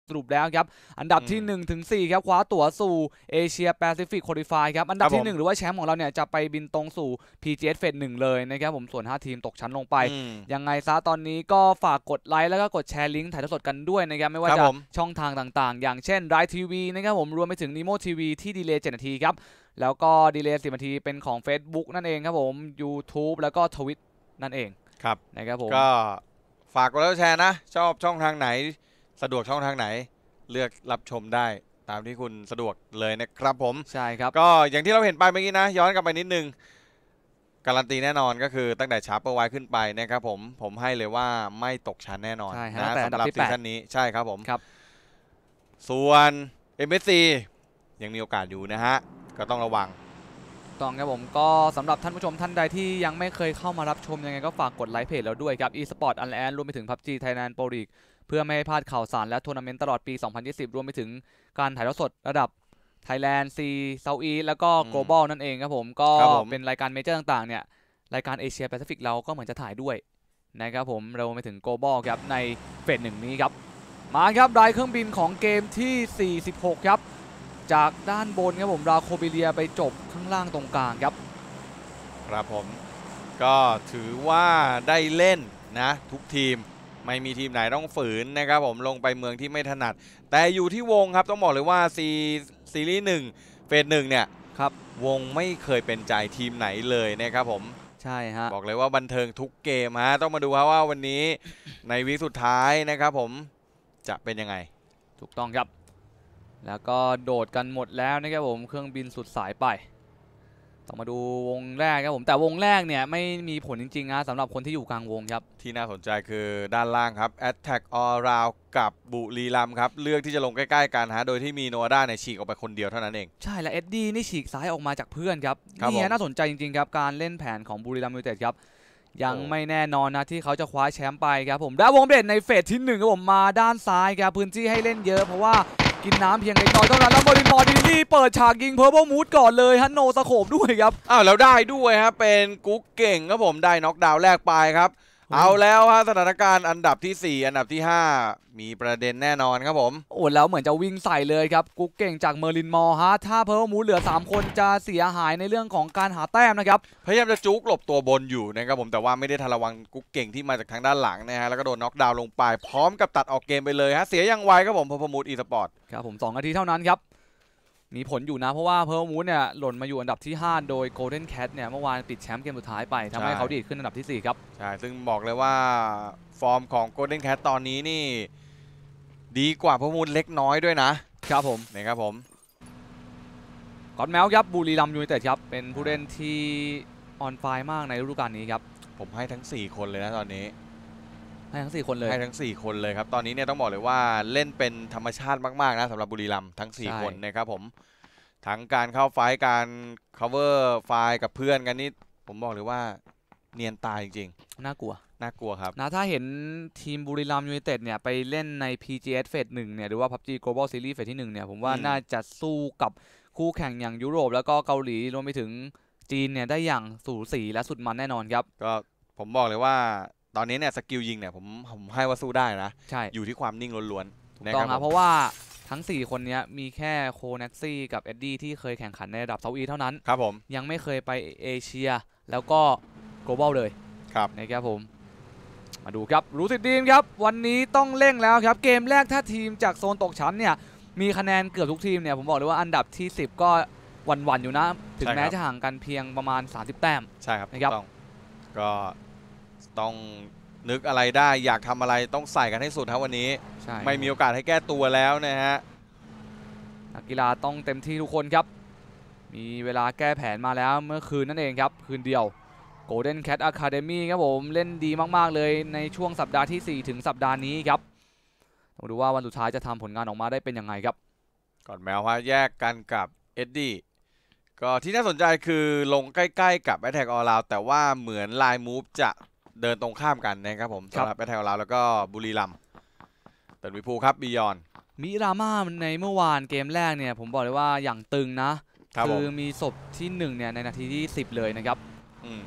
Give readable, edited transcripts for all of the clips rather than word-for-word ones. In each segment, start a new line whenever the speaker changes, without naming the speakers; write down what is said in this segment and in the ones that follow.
สรุปแล้วครับอันดับที่1 ถึง 4ครับคว้าตั๋วสู่เอเชียแปซิฟิกควอลิฟายครับอันดับที่1หรือว่าแชมป์ของเราเนี่ยจะไปบินตรงสู่ PGS เฟส 1เลยนะครับผมส่วน5ทีมตกชั้นลงไปยังไงซะตอนนี้ก็ฝากกดไลค์แล้วก็กดแชร์ลิงก์ถ่ายทอดสดกันด้วยนะครับไม่ว่าจะช่องทางต่างๆอย่างเช่น Rise TV นะครับผมรวมไปถึง Nemo TV ที่ดีเลย์7 นาทีครับแล้วก็ดีเลย์10 นาทีเป็นของ Facebook นั่นเองครับผม YouTube แล้วก็ Twitch นั่นเอง
ครับ
นะครับผม
ก็ฝากกดไลค์แชร์นะชอบช่องทางไหนสะดวกช่องทางไหนเลือกรับชมได้ตามที่คุณสะดวกเลยนะครับผม
ใช่ครับ
ก็อย่างที่เราเห็นไปเมื่อกี้นะย้อนกลับไปนิดนึงการันตีแน่นอนก็คือตั้งแต่ชาร์เปอร์ไวขึ้นไปนะครับผมให้เลยว่าไม่ตกชั้นแน่นอน
นะ
สำหรับซีซั่นนี้ใช่ครับผม
ครับ
ส่วน MSC ยังมีโอกาสอยู่นะฮะก็ต้องระวัง
ต้องครับผมก็สำหรับท่านผู้ชมท่านใดที่ยังไม่เคยเข้ามารับชมยังไงก็ฝากกดไลค์เพจเราด้วยครับ eSport Unland รวมไปถึง PUBG Thailand Pro League เพื่อไม่ให้พลาดข่าวสารและทัวร์นาเมนต์ตลอดปี 2020 รวมไปถึงการถ่ายทอดสดระดับ Thailand C Southeast แล้วก็ Global นั่นเองครับผมก็เป็นรายการเมเจอร์ต่างๆเนี่ยรายการเอเชียแปซิฟิกเราก็เหมือนจะถ่ายด้วยนะครับผมเราไปถึง Global ครับในเฟส 1นี้ครับมาครับรายเครื่องบินของเกมที่46ครับจากด้านบนครับผมราโคบิเลียไปจบข้างล่างตรงกลางครับ
ครับผมก็ถือว่าได้เล่นนะทุกทีมไม่มีทีมไหนต้องฝืนนะครับผมลงไปเมืองที่ไม่ถนัดแต่อยู่ที่วงครับต้องบอกเลยว่าซีรีส์1เฟส 1เนี่ย
ครับ
วงไม่เคยเป็นใจทีมไหนเลยนะครับผม
ใช่ฮะ
บอกเลยว่าบันเทิงทุกเกมฮะต้องมาดูครับว่าวันนี้ในวีคสุดท้ายนะครับผมจะเป็นยังไง
ถูกต้องครับแล้วก็โดดกันหมดแล้วนะครับผมเครื่องบินสุดสายไปต้องมาดูวงแรกครับผมแต่วงแรกเนี่ยไม่มีผลจริงๆนะสำหรับคนที่อยู่กลางวงครับ
ที่น่าสนใจคือด้านล่างครับ Attack All Round กับบุรีรัมย์ครับเลือกที่จะลงใกล้ๆกันฮะโดยที่มีโนอาด้าเนี่ยฉีกออกไปคนเดียวเท่านั้นเอง
ใช่และเอ็ดดี้นี่ฉีกซ้ายออกมาจากเพื่อนครับนี่น่าสนใจจริงๆครับการเล่นแผนของบุรีรัมย์ยูไนเต็ดครับยังไม่แน่นอนนะที่เขาจะคว้าแชมป์ไปครับผมได้วงเด่นในเฟสที่1ครับผมมาด้านซ้ายครับพื้นที่ให้เล่นเยอะเพราะว่ากินน้ำเพียงเล็กน้อยเท่านั้นแล้วมอรินมอร์ดินี่เปิดฉากยิงเพอร์เบิลมูดก่อนเลยฮันโนสโคปด้วยครับ
แล้วได้ด้วยครับเป็นกุ๊กเก่งครับผมได้น็อกดาวน์แรกไปครับเอาแล้วฮะสถานการณ์อันดับที่4อันดับที่5มีประเด็นแน่นอนครับผม
แล้วเหมือนจะวิ่งใส่เลยครับกุ๊กเก่งจากเมอร์ลินมอร์ฮะถ้าเพอร์เบิลมูดเหลือ3คนจะเสียหายในเรื่องของการหาแต้มนะครับ
พยายามจะจุกหลบตัวบนอยู่นะครับผมแต่ว่าไม่ได้ทันระวังกุ๊กเก่งที่มาจากทางด้านหลังนะฮะแล้วก็โดนน็อกดาวน์ลงไปพร้อมกับตัดออกเกมไปเลยฮะเสียอย่างไวครับผมเพอร์เบิลมูดอีสปอร์ต
ครับผม2 นาทีเท่านั้นครับมีผลอยู่นะเพราะว่าเพอร์มูดเนี่ยหล่นมาอยู่อันดับที่5โดย Golden Cat เนี่ยเมื่อวานปิดแชมป์เกมสุดท้ายไปทำให้เขาดีดขึ้นอันดับที่4ครับ
ใช่ซึ่งบอกเลยว่าฟอร์มของ Golden Cat ตอนนี้นี่ดีกว่าเพอร์มูดเล็กน้อยด้วยนะครับผมนะครับผม
ก่อนแมวครับบุรีรัมย์ยูไนเต็ดครับเป็นผู้เล่นที่ออนไฟมากในฤดูกาลนี้ครับ
ผมให้ทั้ง4คนเลยนะตอนนี้
ให้ทั้ง4คนเลย
ให้ทั้ง4คนเลยครับตอนนี้เนี่ยต้องบอกเลยว่าเล่นเป็นธรรมชาติมากๆนะสำหรับบุรีรัมย์ทั้ง4คนนะครับผมทั้งการเข้าไฟท์การ cover ไฟล์กับเพื่อนกันนี่ผมบอกเลยว่าเนียนตายจริง
ๆน่ากลัว
ครับ
นะถ้าเห็นทีมบุรีรัมย์ยูไนเต็ดเนี่ยไปเล่นใน PGS เฟส 1เนี่ยหรือว่า PUBG Global Series เฟสที่1เนี่ยผมว่าน่าจะสู้กับคู่แข่งอย่างยุโรปแล้วก็เกาหลีรวมไปถึงจีนเนี่ยได้อย่างสูสีและสุดมันแน่นอนครับ
ก็ผมบอกเลยว่าตอนนี้เนี่ยสกิลยิงเนี่ยผมให้ว่าสู้ได้นะ
ใช่
อยู่ที่ความนิ่งล้วน
ๆถูกต้องครับเพราะว่าทั้ง4คนนี้มีแค่โคแน็กซี่กับเอ็ดดี้ที่เคยแข่งขันในระดับเซาท์อีเท่านั้น
ครับผม
ยังไม่เคยไปเอเชียแล้วก็ global เลย
ครับ
นะครับผมมาดูครับรู้สึกดีครับวันนี้ต้องเร่งแล้วครับเกมแรกถ้าทีมจากโซนตกชั้นเนี่ยมีคะแนนเกือบทุกทีมเนี่ยผมบอกเลยว่าอันดับที่10ก็วันๆอยู่นะถึงแม้จะห่างกันเพียงประมาณ30 แต้ม
ใช่ครับ
นะครับ
ก็ต้องนึกอะไรได้อยากทำอะไรต้องใส่กันให้สุดครับวันนี้ไม่มีโอกาสให้แก้ตัวแล้วนะฮะ
นักกีฬาต้องเต็มที่ทุกคนครับมีเวลาแก้แผนมาแล้วเมื่อคืนนั่นเองครับคืนเดียว Golden Cat Academy ครับผมเล่นดีมากๆเลยในช่วงสัปดาห์ที่4ถึงสัปดาห์นี้ครับต้องดูว่าวันสุดท้ายจะทำผลงานออกมาได้เป็นยังไงครับ
ก่อนแมวว่าแยกกันกับเอ็ดดี้ก็ที่น่าสนใจคือลงใกล้ๆกับ Attack All Round แต่ว่าเหมือนไลน์มูฟจะเดินตรงข้ามกันนะครับผมสำหรับ Attack All Round แล้วก็บุรีรัมย์เติร์นวิพูครับบียอน
มีดราม่าในเมื่อวานเกมแรกเนี่ยผมบอกเลยว่าอย่างตึงนะคือมีศพที่1เนี่ยในนาทีที่10เลยนะครับ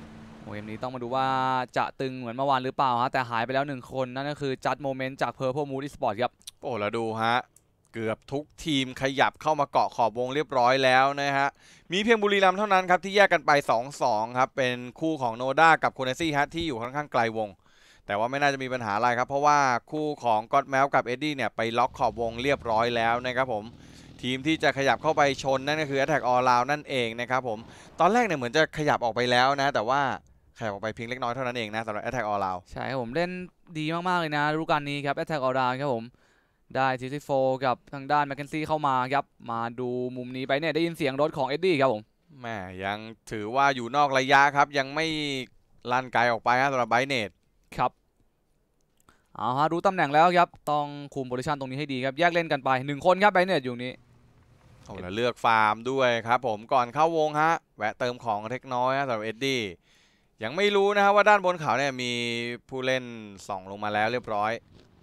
เกมนี้ต้องมาดูว่าจะตึงเหมือนเมื่อวานหรือเปล่าฮะแต่หายไปแล้ว1คนนั่นก็คือจัดโมเมนต์จาก Purple Moon Esports ครับ
โอ้แล้วดูฮะเกือบทุกทีมขยับเข้ามาเกาะขอบวงเรียบร้อยแล้วนะฮะมีเพียงบุรีรัมย์เท่านั้นครับที่แยกกันไป 2-2 ครับเป็นคู่ของโนด้ากับโคเนซี่ฮะที่อยู่ค่อนข้างไกลวงแต่ว่าไม่น่าจะมีปัญหาอะไรครับเพราะว่าคู่ของก็อดแมวกับเอ็ดดี้เนี่ยไปล็อกขอบวงเรียบร้อยแล้วนะครับผมทีมที่จะขยับเข้าไปชนนั่นก็คือ Attack All Round นั่นเองนะครับผมตอนแรกเนี่ยเหมือนจะขยับออกไปแล้วนะแต่ว่าขยับออกไปเพียงเล็กน้อยเท่านั้นเองนะสำหรับ Attack All Round
ใช่ครับผมเล่นดีมากๆเลยนะฤดูกาลนี้ครับ Attack All Round ครับผมได้ทีซีโฟกับทางด้านแมคเคนซี่เข้ามาครับมาดูมุมนี้ไปเนี่ยได้ยินเสียงรถของเอ็ดดี้ครับผม
แม่ยังถือว่าอยู่นอกระยะครับยังไม่ลั่นไกลออกไปฮะสำหรับไบเนต
ครับเอาฮะรู้ตำแหน่งแล้วครับต้องคุมโพซิชันตรงนี้ให้ดีครับแยกเล่นกันไป1คนครับไบเนตอยู่นี้
โอ้แล้วเลือกฟาร์มด้วยครับผมก่อนเข้าวงฮะแวะเติมของเล็กน้อยฮะสำหรับเอ็ดดี้ยังไม่รู้นะครับว่าด้านบนเขาเนี่ยมีผู้เล่นส่องลงมาแล้วเรียบร้อย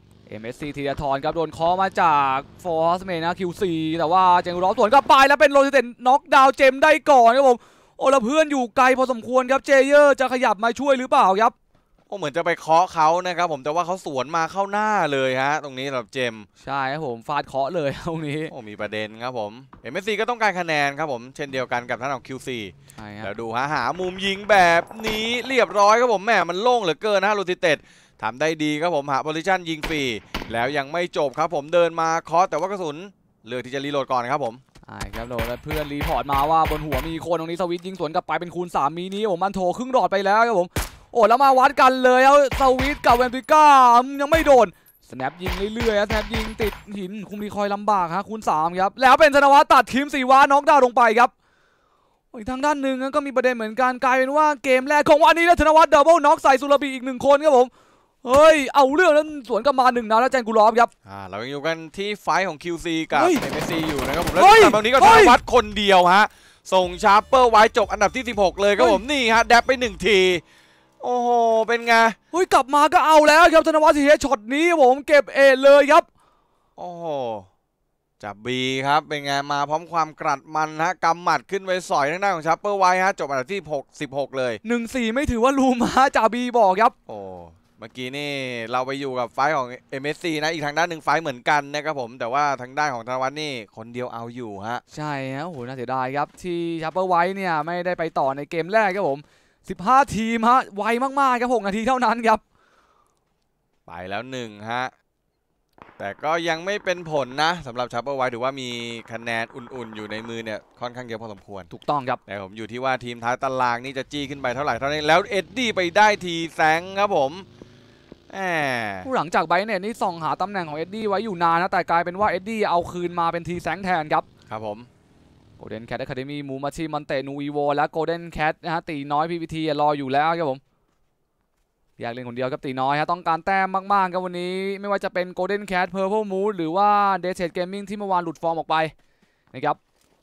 MSC ธีรทรครับโดนเคาะมาจากฟอร์สเมนนะ QC แต่ว่าเจงรอบสวนกลับไปแล้วเป็นโรจิเต็นน็อกดาวน์เจมได้ก่อนครับผมโอ้แล้วเพื่อนอยู่ไกลพอสมควรครับเจเยอร์จะขยับมาช่วยหรือเปล่าครับ
โอ้เหมือนจะไปเคาะเขานะครับผมแต่ว่าเขาสวนมาเข้าหน้าเลยฮะตรงนี้สำหรับเจม
ใช่ครับผมฟาดเคาะเลยตรงนี้
โอ้มีประเด็นครับผม MSC ก็ต้องการคะแนนครับผมเช่นเดียวกันกับท่านของ QC
ใช่ครับ
แล้วดูฮะหามุมยิงแบบนี้เรียบร้อยครับผมแหมมันโล่งเหลือเกินนะโรจิเต็ดทำได้ดีครับผมหาโพซิชั่นยิงฟรีแล้วยังไม่จบครับผมเดินมาเคาะแต่ว่ากระสุนเลือกที่จะรีโหลดก่อนครับผม
ใช่ครับโหลดแล้วเพื่อนรีพอร์ตมาว่าบนหัวมีคนตรงนี้สวิตยิงสวนกลับไปเป็นคูณ3มีนี้ผมมันโถครึ่งหลอดไปแล้วครับผมโอ้แล้วมาวัดกันเลยแล้วสวิตกับเวนติก้ายังไม่โดนสแนปยิงเรื่อยๆสแนปยิงติดหินคุมรีคอยลำบากฮะคูณ3ครับแล้วเป็นธนวัฒน์ตัดทีม4 วาน็อกดาวน์ลงไปครับอีกทางด้านหนึ่งก็มีประเด็นเหมือนกันกลายเป็นว่าเกมแรกของวันนี้แล้วธนวัฒน์ดับเบิลน็อกใส่สุรบีอีก1คนครับผมเฮ้ยเอาเรื่องนั้นสวนกลับมา1 นัดแล้วแจงกูรอบครับ
เรายังอยู่กันที่ไฟของ QC กับ MSC อยู่นะครับผมแล้วตอนนี้ก็ธนวัฒน์คนเดียวฮะส่งชาร์เปอร์ไว้จบอันดับที่16เลยครับผมนี่ฮะแดบไป1ทีโอ้โหเป็นไง
เฮ้ยกลับมาก็เอาแล้วครับธนวัฒน์ทีเฮช็อตนี้ผมเก็บเอเลยครับ
โอ้โหจับบีครับเป็นไงมาพร้อมความกรัดมันฮะกำหมัดขึ้นไปสอยทางด้านของชาร์เปอร์ไว้ฮะจบอันดับที่16เลย
1-4ไม่ถือว่าลูมาจ่าบีบอกครับ
โอ้เมื่อกี้นี่เราไปอยู่กับไฟของ MSC นะอีกทางด้านหนึ่งไฟเหมือนกันนะครับผมแต่ว่าทางด้านของธนวัฒน์นี่คนเดียวเอาอยู่ฮะ
ใช่ฮะโอ้โหน่าเสียดายครับที่ชาร์เปอร์ไว้เนี่ยไม่ได้ไปต่อในเกมแรกครับผม15 ทีมฮะไวมากๆครับ6 นาทีเท่านั้นครับ
ไปแล้ว1ฮะแต่ก็ยังไม่เป็นผลนะสำหรับชาร์เปอร์ไว้ถือว่ามีคะแนนอุ่นๆอยู่ในมือเนี่ยค่อนข้างเยอะพอสมควร
ถูกต้องครับ
แต่ผมอยู่ที่ว่าทีมท้ายตารางนี่จะจี้ขึ้นไปเท่าไหร่เท่านี้แล้วเอ็ดดี้ไปได้ทีแซงครับผม
หลังจากไบเน็ตนี่ส่องหาตำแหน่งของเอ็ดดี้ไว้อยู่นานนะแต่กลายเป็นว่าเอ็ดดี้เอาคืนมาเป็นทีแซงแทนครับ
ครับผม
โกลเด้นแคทอะคาเดมี่มูมาชิมอนเตนูอีโวและโกลเด้นแคทนะฮะตีน้อยพีพีทีรออยู่แล้วครับผมอยากเล่นคนเดียวครับตีน้อยฮะต้องการแต้มมากๆครับวันนี้ไม่ว่าจะเป็นโกลเด้นแคทเพอร์เพลมูดหรือว่าเดเทดเกมมิ่งที่เมื่อวานหลุดฟอร์มออกไปนะครับ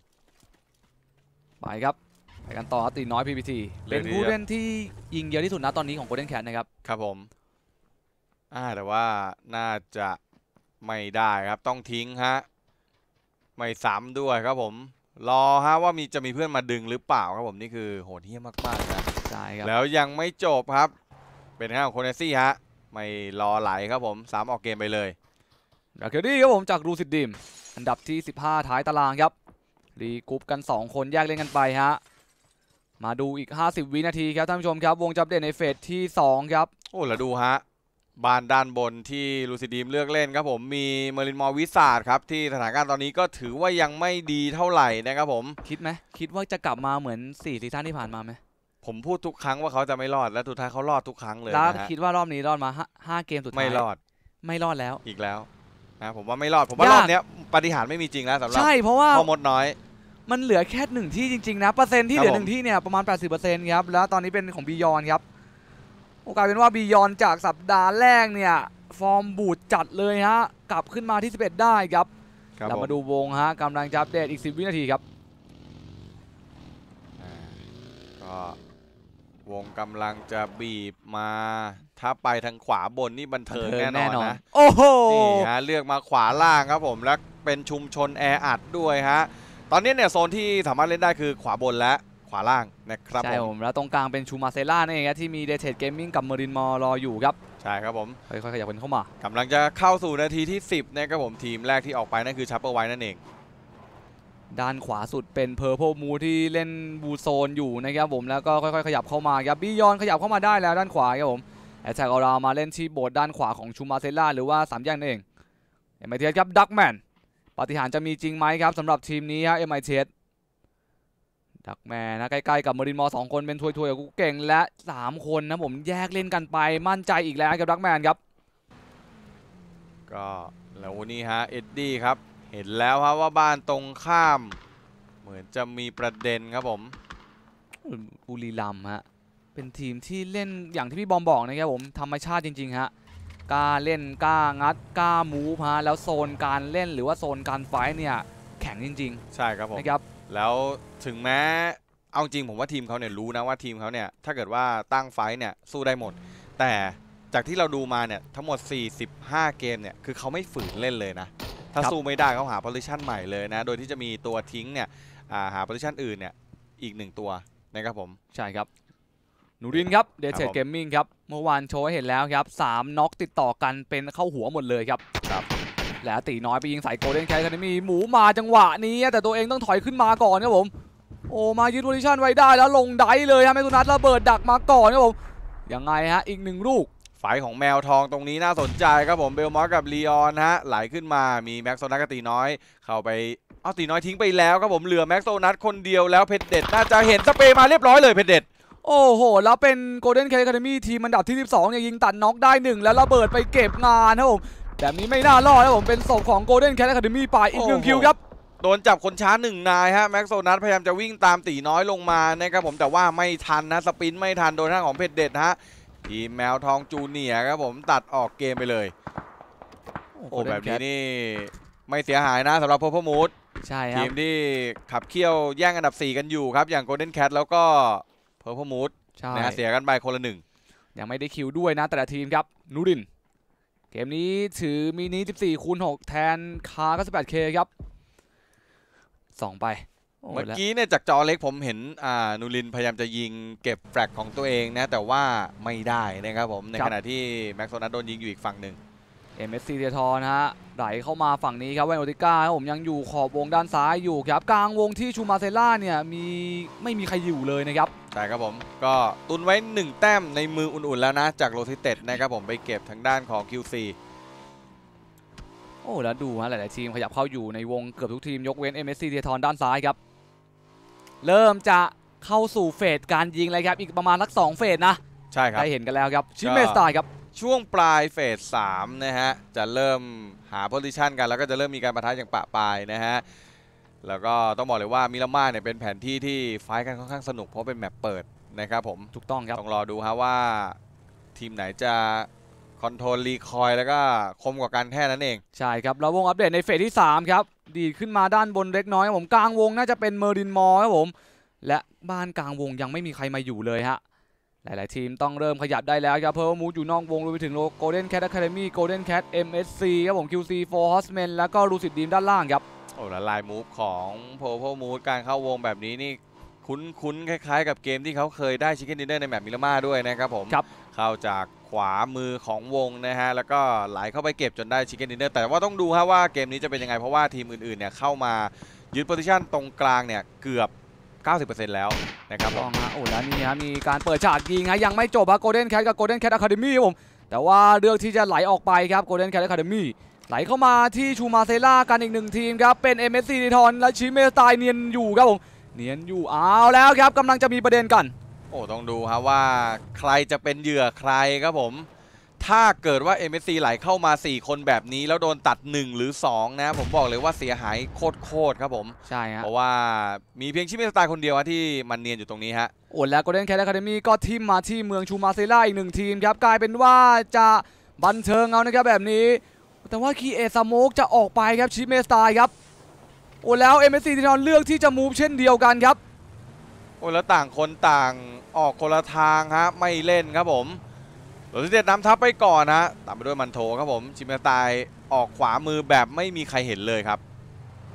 ไปครับไปกันต่อตีน้อยพีพีทีเป็นผู้เล่นที่ยิงเยอะที่สุดนะตอนนี้ของโกลเด้นแคทนะครับ
ครับผมแต่ว่าน่าจะไม่ได้ครับต้องทิ้งฮะไม่ซ้ำด้วยครับผมรอฮะว่าจะมีเพื่อนมาดึงหรือเปล่าครับผมนี่คือโหดเหี้ยมากๆนะ
ใช่ครับ
แล้วยังไม่จบครับเป็นทางของโคเนซี่ฮะไม่รอไหลครับผม3ออกเกมไปเลย
ดักเกอร์ดี้ครับผมจากรูซิดดิมอันดับที่15ท้ายตารางครับรีกรุ๊ปกัน2คนแยกเล่นกันไปฮะมาดูอีก50 วินาทีครับท่านผู้ชมครับวงจบเด่นในเฟสที่2ครับ
โอ้แล้วดูฮะบานด้านบนที่ลูซิดีมเลือกเล่นครับผมมีเมอรินมอร์วิสาดครับที่สถานการณ์ตอนนี้ก็ถือว่ายังไม่ดีเท่าไหร่นะครับผม
คิดว่าจะกลับมาเหมือน4 ซีซั่นที่ผ่านมาไหม
ผมพูดทุกครั้งว่าเขาจะไม่รอดและสุดท้ายเขารอดทุกครั้งเลย
แล้วคิดว่ารอบนี้รอดมา5 เกมสุดท้าย
ไม่รอด
แล้ว
อีกแล้วนะผมว่าไม่รอดผมว่ารอบนี้ปาฏิหาริย์ไม่มีจริงแล้วสำหรับ
ใช่เพราะว่า
พ่อมดน้อย
มันเหลือแค่1 ที่จริงๆนะเปอร์เซ็นต์ที่เหลือ1 ที่เนี่ยประมาณ 80% ครับแล้วตอนนี้เป็นของบียอนครับกลายเป็นว่าบียอนจากสัปดาห์แรกเนี่ยฟอร์มบูดจัดเลยฮะกลับขึ้นมาที่11ได้ครับเรามาดูวงฮะกำลังจะอัปเดตอีก10 วินาทีครับ
ก็วงกำลังจะบีบมาถ้าไปทางขวาบนนี่บันเทิงแน่นอนนะ
โอ้โห
นี่ฮะเลือกมาขวาล่างครับผมและเป็นชุมชนแออัดด้วยฮะตอนนี้เนี่ยโซนที่สามารถเล่นได้คือขวาบนและขวาล่างนะครับ
ใช่ผมแล้วตรงกลางเป็นชูมาเซล่านั่นเองครับที่มีเดเทดเกมมิ่งกับเมอรินมอรออยู่ครับ
ใช่ครับผม
ค่อยๆขยับกันเข้ามาก
ำลังจะเข้าสู่นาทีที่10นะครับผมทีมแรกที่ออกไปนั่นคือชัปเปอร์ไวท์นั่นเอง
ด้านขวาสุดเป็นเพอร์เพลมูที่เล่นบูโซนอยู่นะครับผมแล้วก็ค่อยๆขยับเข้ามาครับบิยอนขยับเข้ามาได้แล้วด้านขวาครับผมแอตแทกเอาเรามาเล่นที่โบสถ์ด้านขวาของชูมาเซล่าหรือว่า3แยกนั่นเองMIT ครับดักแมนปาฏิหาริย์จะมีจริงไหมครับสำหรับทีมนี้ฮะ MIT ดักแมนนะใกล้ๆกับเมอรินมอ2คนเป็นทวยๆกับกุ๊กเก่งและ3คนนะผมแยกเล่นกันไปมั่นใจอีกแล้วกับดักแมนครับ
ก็แล้วนี่ฮะเอ็ดดี้ครับเห็นแล้วครับว่าบ้านตรงข้ามเหมือนจะมีประเด็นครับผม
บุรีรัมย์ฮะเป็นทีมที่เล่นอย่างที่พี่บอมบอกนะครับผมธรรมชาติจริงๆฮะกล้าเล่นกล้างัดกล้ามูฟฮะแล้วโซนการเล่นหรือว่าโซนการไฟเนี่ยแข็งจริง
ๆใช่ครับผม
นะครับ
แล้วถึงแม้เอาจริงผมว่าทีมเขาเนี่ยรู้นะว่าทีมเขาเนี่ยถ้าเกิดว่าตั้งไฟเนี่ยสู้ได้หมดแต่จากที่เราดูมาเนี่ยทั้งหมด45เกมเนี่ยคือเขาไม่ฝืนเล่นเลยนะถ้าสู้ไม่ได้เขาหาโพซิชันใหม่เลยนะโดยที่จะมีตัวทิ้งเนี่ยหาโพซิชันอื่นเนี่ยอีก1ตัวนะครับผม
ใช่ครับนูรินครับเดเทดเกมมิ่งครับเมื่อวานโชว์ให้เห็นแล้วครับ3น็อกติดต่อกันเป็นเข้าหัวหมดเลยครับแล้วตีน้อยไปยิงใส่โกลเด้นแคทคันมีหมูมาจังหวะนี้แต่ตัวเองต้องถอยขึ้นมาก่อนครับผมโอ้มายึดโพซิชันไว้ได้แล้วลงไดเลยฮะแมตุนัทระเบิดดักมาก่อนครับผมยังไงฮะอีก1ลูก
ไฟของแมวทองตรงนี้น่าสนใจครับผมเบลมอสกับลีออนฮะไหลขึ้นมามีแม็กโซนัทกับตีน้อยเข้าไปเอาตีน้อยทิ้งไปแล้วครับผมเหลือแม็กโซนัทคนเดียวแล้วเพชรเด็ดน่าจะเห็นสเปรย์มาเรียบร้อยเลยเพชรเด็ด
โอ้โหแล้วเป็นโกลเด้นแคทอะคาเดมี่ทีมอันดับที่12เนี่ยยิงตัดน็อกได้1แล้วระเบิดไปเก็บงานครับผมแบบนี้ไม่น่ารอดครับผมเป็นศพของโกลเด้นแคทอะคาเดมี่ไปอีก1คิวครับ
โดนจับคนช้า1นายฮะแม็กโซนัทพยายามจะวิ่งตามตีน้อยลงมานะครับผมแต่ว่าไม่ทันนะสปินไม่ทันโดนทางของเพชรเด็ดฮะทีมแมวทองจูเนียร์ครับผมตัดออกเกมไปเลยโอ้แบบนี้นี่ไม่เสียหายนะสำหรับพอพมูด
ใช่ครับ
ทีมที่ขับเคี่ยวแย่งอันดับ4กันอยู่ครับอย่างโกลเด้นแคทแล้วก็เพอร์พมูดนะฮะเสียกันไปคนละ1
ยังไม่ได้คิวด้วยนะแต่ละทีมครับนูรินเกมนี้ถือมินิ14/6แทนคาร์98K ครับ2ไป
เมื่อกี้เนี่ยจากจอเล็กผมเห็นนูรินพยายามจะยิงเก็บแฟลกของตัวเองนะแต่ว่าไม่ได้นะครับผมในขณะที่แม็กโซนัทโดนยิงอยู่อีกฝั่งหนึ่ง
MSC เทียทอนะฮะไหลเข้ามาฝั่งนี้ครับเวนโอติก้าผมยังอยู่ขอบวงด้านซ้ายอยู่ครับกลางวงที่ชูมาเซล่าเนี่ยไม่มีใครอยู่เลยนะครับ
ใช่ครับผมก็ตุนไว้1แต้มในมืออุ่นๆแล้วนะจากโรซิเต็ดนะครับผมไปเก็บทางด้านของ QC
โอ้แล้วดูฮะหลายๆทีมขยับเข้าอยู่ในวงเกือบทุกทีมยกเว้น MSC เทียทอด้านซ้ายครับเริ่มจะเข้าสู่เฟสการยิงเลยครับอีกประมาณสัก2เฟสนะ
ใช่ครับ
ได้เห็นกันแล้วครับชิเมสตาร์ครับ
ช่วงปลายเฟส3นะฮะจะเริ่มหาโพซิชันกันแล้วก็จะเริ่มมีการปะทะอย่างปะปายนะฮะแล้วก็ต้องบอกเลยว่ามิราม่าเนี่ยเป็นแผนที่ที่ไฟกันค่อนข้างสนุกเพราะเป็นแมปเปิดนะครับผม
ถูกต้องครับ
ต้องรอดูฮะว่าทีมไหนจะคอนโทรลรีคอยแล้วก็คมกว่ากันแค่นั้นเอง
ใช่ครับแล้ววงอัปเดตในเฟสที่3ครับดีขึ้นมาด้านบนเล็กน้อยผมกลางวงน่าจะเป็นเมอรินมอร์ครับผมและบ้านกลางวงยังไม่มีใครมาอยู่เลยฮะหลายๆทีมต้องเริ่มขยับได้แล้วครับเพอร์มูดอยู่นอกวงรวมไปถึงโกลเด้นแคทอะคาเดมี่โกลเด้นแคท MSC ครับผม QC 4 Horsemen แล้วก็ลูซิดดีมด้านล่างครับ
โอ้แล้วลายมูฟของเพอร์มูดการเข้าวงแบบนี้นี่คุ้นคล้ายๆกับเกมที่เขาเคยได้ชิคเก้นดินเนอร์ในแมปมิราม่าด้วยนะครับผมเข้าจากขวามือของวงนะฮะแล้วก็ไหลเข้าไปเก็บจนได้ชิคเก้นดินเนอร์แต่ว่าต้องดูฮะว่าเกมนี้จะเป็นยังไงเพราะว่าทีมอื่นๆเนี่ยเข้ามายึดโพซิชันตรงกลางเนี่ยเกือบ90%แล้วนะครับ
ผมโอ้แล้วนี่ฮะมีการเปิดฉากยิงฮะยังไม่จบฮะโกลเด้นแคทกับโกลเด้นแคทอะคาเดมี่ผมแต่ว่าเลือกที่จะไหลออกไปครับโกลเด้นแคทอะคาเดมี่ไหลเข้ามาที่ชูมาเซล่ากันอีก1ทีมครับเป็น MSC นิทอนและชิเมสไตเนียนอยู่ครับผมเนียนอยู่เอาแล้วครับกำลังจะมีประเด็นกัน
โอ้ต้องดูฮะว่าใครจะเป็นเหยื่อใครครับผมถ้าเกิดว่า MSC ไหลเข้ามา4คนแบบนี้แล้วโดนตัด1หรือ2นะผมบอกเลยว่าเสียหายโคตรครับผม
ใช่ฮะ
เพราะว่ามีเพียงชิเมสไตล์คนเดียวที่มันเนียนอยู่ตรงนี้ฮะ
โอ้แล้วโกลเด้นแคทอะคาเดมี่ก็ทิมมาที่เมืองชูมาเซล่าอีก1ทีมครับกลายเป็นว่าจะบันเทิงเอานะครับแบบนี้แต่ว่าคีเอสโมกจะออกไปครับชิเมสไตล์ครับโอ้แล้ว MSC ทีนอนเลือกที่จะมูฟเช่นเดียวกันครับ
โอ้แล้วต่างคนต่างออกคนละทางฮะไม่เล่นครับผมโรซิเต็ดนำทัพไปก่อนนะตามไปด้วยมันโถครับผมชิเมสไตล์ออกขวามือแบบไม่มีใครเห็นเลยครับ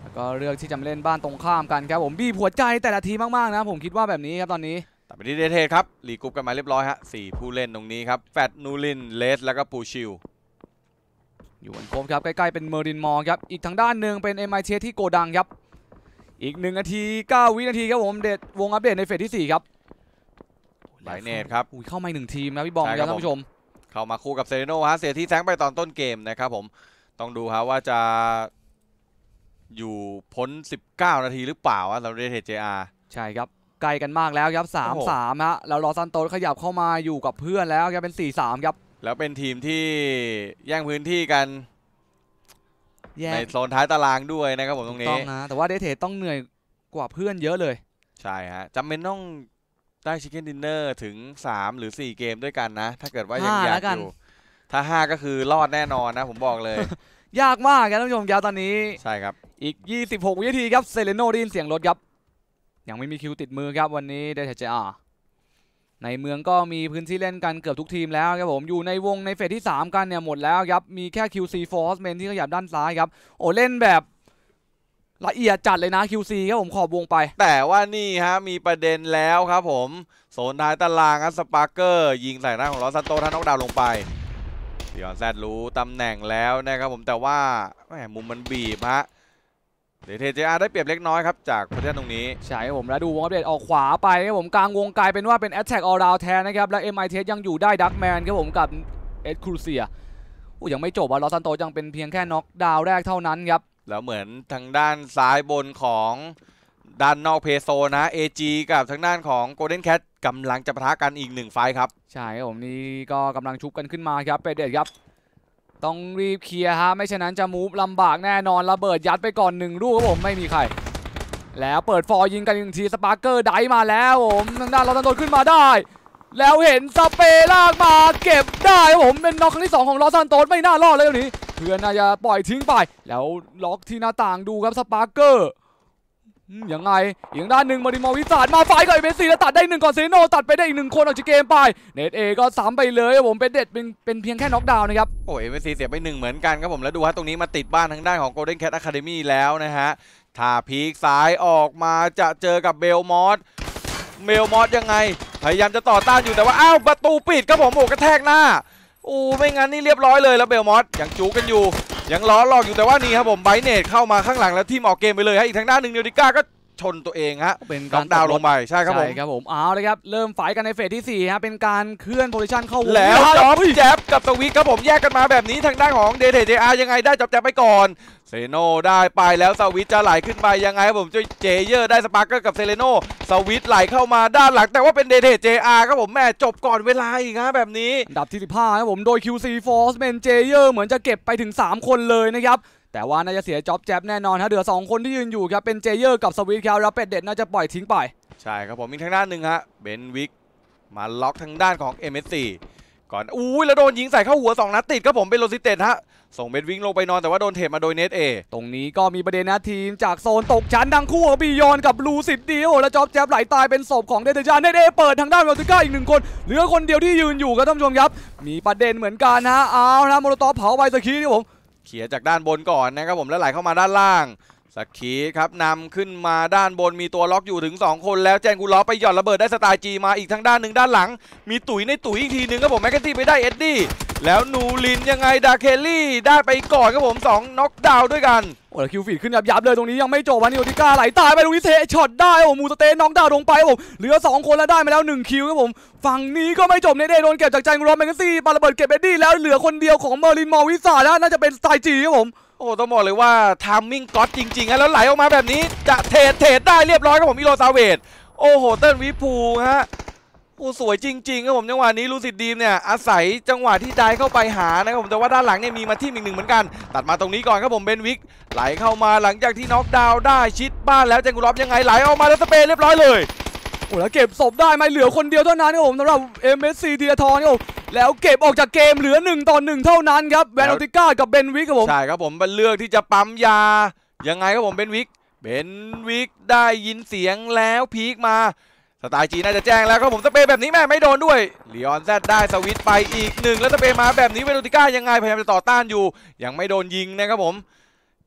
แล้วก็เลือกที่จะมาเล่นบ้านตรงข้ามกันครับผมบีบหัวใจแต่ละทีมากๆนะผมคิดว่าแบบนี้ครับตอนนี้
แต่ไปที่เดทเทสครับรีกรุ๊ปกันมาเรียบร้อยฮะ4ผู้เล่นตรงนี้ครับแฟตนูรินเลสแล้วก็ปูชิล
อยู่กันครบครับใกล้ๆเป็นเมอรินมอร์ครับอีกทางด้านหนึ่งเป็น MIT ที่โกดังครับอีก1 นาที 9 วินาทีครับผมเดทวงอัปเดตในเฟสที่4ครับ
ไบเนตครับ
เข้ามา1 ทีมนะพี่บอมครับท่านผู้ชม
เข้ามาคู่กับเซเรโนฮะเสียที่แซงไปตอนต้นเกมนะครับผมต้องดูครับว่าจะอยู่พ้น19 นาทีหรือเปล่าสำหรับเดทเทส JR
ใช่ครับใกล้กันมากแล้วครับ 3-3 ฮะแล้วลอซันโตสขยับเข้ามาอยู่กับเพื่อนแล้วครับเป็น 4-3 ครับ
แล้วเป็นทีมที่แย่งพื้นที่กันในโซนท้ายตารางด้วยนะครับผมตรงนี้
ต้องนะแต่ว่าเดทเทสต้องเหนื่อยกว่าเพื่อนเยอะเลย
ใช่ฮะจำเป็นต้องได้ชิคเก้นดินเนอร์ถึง3 หรือ 4 เกมด้วยกันนะถ้าเกิดว่ายังอยากอยู่ถ้า5ก็คือรอดแน่นอนนะผมบอกเลย
ยากมากครับท่านผู้ชมครับตอนนี้
ใช่ครับ
อีก26 วินาทีครับเซเลโนได้ยินเสียงรถครับยังไม่มีคิวติดมือครับวันนี้เดทเทส JRในเมืองก็มีพื้นที่เล่นกันเกือบทุกทีมแล้วครับผมอยู่ในวงในเฟสที่3กันเนี่ยหมดแล้วครับมีแค่ QC Force Men ที่ขยับด้านซ้ายครับโอ้เล่นแบบละเอียดจัดเลยนะ QC ครับผมขอบวงไป
แต่ว่านี่ฮะมีประเด็นแล้วครับผมโซนท้ายตารางสปาร์เกอร์ยิงใส่หน้าของลอสซันโตท่านน็อกดาวน์ลงไปเดี๋ยวแซดรู้ตำแหน่งแล้วนะครับผมแต่ว่ามุมมันบีบฮะเดทเทส JR ได้เปรียบเล็กน้อยครับจากประเทศตรงนี้
ใช่ครับผมแล้วดูวงอัปเดตออกขวาไปครับผมกลางวงกลายเป็นว่าเป็น Attack All Round แทนนะครับและ MIT ยังอยู่ได้ดักแมนครับผมกับเอ็ดครูเซียยังไม่จบลอสซันโตยังเป็นเพียงแค่น็อกดาวน์แรกเท่านั้นครับ
แล้วเหมือนทางด้านซ้ายบนของด้านนอกเพโซนะ AG กับทางด้านของ Golden Cat กำลังจะปะทะกันอีก1 ไฟครับ
ใช่ครับผมนี่ก็กำลังชุบกันขึ้นมาครับเปเดตครับต้องรีบเคลียร์ฮะไม่ฉะนั้นจะมูฟลำบากแน่นอนระเบิดยัดไปก่อน1 ลูกครับผมไม่มีใครแล้วเปิดฟอร์ยิงกัน1 ทีสปาร์เกอร์ได้มาแล้วผมทางด้านลอสซันโตขึ้นมาได้แล้วเห็นสเปย์ลากมาเก็บได้ครับผมเป็นน็อกครั้งที่2ของลอสซันโตไม่น่ารอดเลยตรงนี้เพื่อนน่าจะปล่อยทิ้งไปแล้วล็อกที่หน้าต่างดูครับสปาร์เกอร์ยังไงอีกด้านหนึ่งมาริมอวิสาดมาไฟกับเอเมซีแล้วตัดได้1ก่อนเซโนตัดไปได้อีก1 คนออกจากเกมไปเนทเอก็ซ้ำไปเลยผมเป็นเด็ดเป็นเพียงแค่น็อกดาวน์นะครับ
โอ้เอเมซีเสียไป1เหมือนกันครับผมแล้วดูฮะตรงนี้มาติดบ้านทางด้านของ Golden Cat Academy แล้วนะฮะถ้าพีคซ้ายออกมาจะเจอกับเบลมอสยังไงพยายามจะต่อต้านอยู่แต่ว่าอ้าวประตูปิดครับผมโอ้กระแทกหน้าโอ้ไม่งั้นนี่เรียบร้อยเลยแล้วเบลมอสยังจูกันอยู่ยังล้อหลอกอยู่แต่ว่านี่ครับผมไบเนตเข้ามาข้างหลังแล้วทีมออกเกมไปเลยฮะอีกทางด้านหนึ่งเนดิก้าก็ชนตัวเองฮะ
เป็นการ
ดาวลงไปใช่ครับ
ผมเอาเลยครับเริ่มไฟกันในเฟสที่4ฮะเป็นการเคลื่อนโพซิชันเข้าวง
แล้วจ๊อบแจ๊บกับสวิตครับผมแยกกันมาแบบนี้ทางด้านของเดทเทส JR ยังไงได้จ๊อบแจ๊บไปก่อนเซโนได้ไปแล้วสวิตจะไหลขึ้นไปยังไงครับผมเจเยอร์ได้สปาร์เกอร์กับเซเลโนสวิตไหลเข้ามาด้านหลังแต่ว่าเป็นเดทเทส JR ครับผมแม่จบก่อนเวลาอีกฮะแบบนี้
ดับที่15ครับผมโดย QC Force เป็นเจเยอร์เหมือนจะเก็บไปถึง3 คนเลยนะครับแต่ว่าน่าจะเสียจ็อบแจ๊บแน่นอนฮะเหลือ2 คนที่ยืนอยู่ครับเป็นเจเยอร์กับสวิตครับแล้วเป็ดเด็ดน่าจะปล่อยทิ้งไป
ใช่ครับผมมีทางด้านหนึ่งฮะเบนวิกมาล็อกทางด้านของ MSC ก่อนแล้วโดนยิงใส่เข้าหัว2 นัดติดครับผมเป็นโรซิเต็ดฮะส่งเบนวิกลงไปนอนแต่ว่าโดนเทมาโดยเนทเอ
ตรงนี้ก็มีประเด็นนะทีมจากโซนตกชั้นทั้งคู่บียอนกับลูซิดดีโอแล้วจ็อบแจ๊บไหลตายเป็นศพของเดเทจานเนทเอเปิดทางด้านโรติก้าอีก1 คนเหลือคนเดียวที่ยืนอยู่ครับท่านผู้ชมครับมีประเด็นเหมือนกันนะเอานะโมโลตอฟเผาไปสกีครับผม
เขี่ยจากด้านบนก่อนนะครับผมแล้วไหลเข้ามาด้านล่างสกีครับนำขึ้นมาด้านบนมีตัวล็อกอยู่ถึง2 คนแล้วแจงกูล้อไปหย่อนระเบิดได้สไตล์จีมาอีกทางด้านหนึ่งด้านหลังมีตุ๋ยในตุ๋ยอีกทีหนึ่งครับผมแมคเคนตี้ไปได้เอ็ดดี้แล้วนูรินยังไงดาเคลลี่ได้ไปก่อนครับผม2 น็อกดาวน์ด้วยกัน
โอ้แล้วคิวฟีดขึ้นยับเลยตรงนี้ยังไม่จบวันนี้โอติก้าไหลตายไปตรงนี้เทช็อตได้โอ้มูสเตนน็อกดาวน์ลงไปครับผมเหลือ2 คนแล้วได้มาแล้ว1 คิวครับผมฝั่งนี้ก็ไม่จบเนเดโดนเก็บจากแจงกูล้อแมคเคนตี้ปาระเบิดเก็บเอ็ดดี้แล้วเหลือคนเดียวของเมอร์ลินมอวิสาน่าจะเป็นสไตล์จีครับผม
โอ้ต้องบอกเลยว่าทามมิ่งก๊อตจริงๆฮะแล้วไหลออกมาแบบนี้จะเทรดได้เรียบร้อยครับผมอีโรซาเวตโอ้โหเติ้ลวิภูฮะโอ้สวยจริงๆครับผมจังหวะนี้ลูซิดดีมเนี่ยอาศัยจังหวะที่ได้เข้าไปหานะครับผมแต่ว่าด้านหลังเนี่ยมีมาที่อีก1เหมือนกันตัดมาตรงนี้ก่อนครับผมเบนวิกไหลเข้ามาหลังจากที่น็อกดาวน์ได้ชิดบ้านแล้วแจงกูล็อบยังไงไหลออกมาแล้วสเปรย์เรียบร้อยเลย
โอ้แล้วเก็บศพได้ไหมเหลือคนเดียวเท่านั้นครับผมสำหรับ MSC ธีรทรครับผมแล้วเก็บออกจากเกมเหลือ1 ต่อ 1เท่านั้นครับแวนอติก้ากับเบนวิกครับผม
ใช่ครับผมเลือกที่จะปั๊มยายังไงครับผมเบนวิกได้ยินเสียงแล้วพีคมาสไตล์จีน่าจะแจ้งแล้วครับผมสเปย์แบบนี้แม่ไม่โดนด้วยลีออนแซดได้สวิตไปอีก1แล้วสเปย์มาแบบนี้เวโรติก้ายังไงพยายามจะต่อต้านอยู่ยังไม่โดนยิงนะครับผม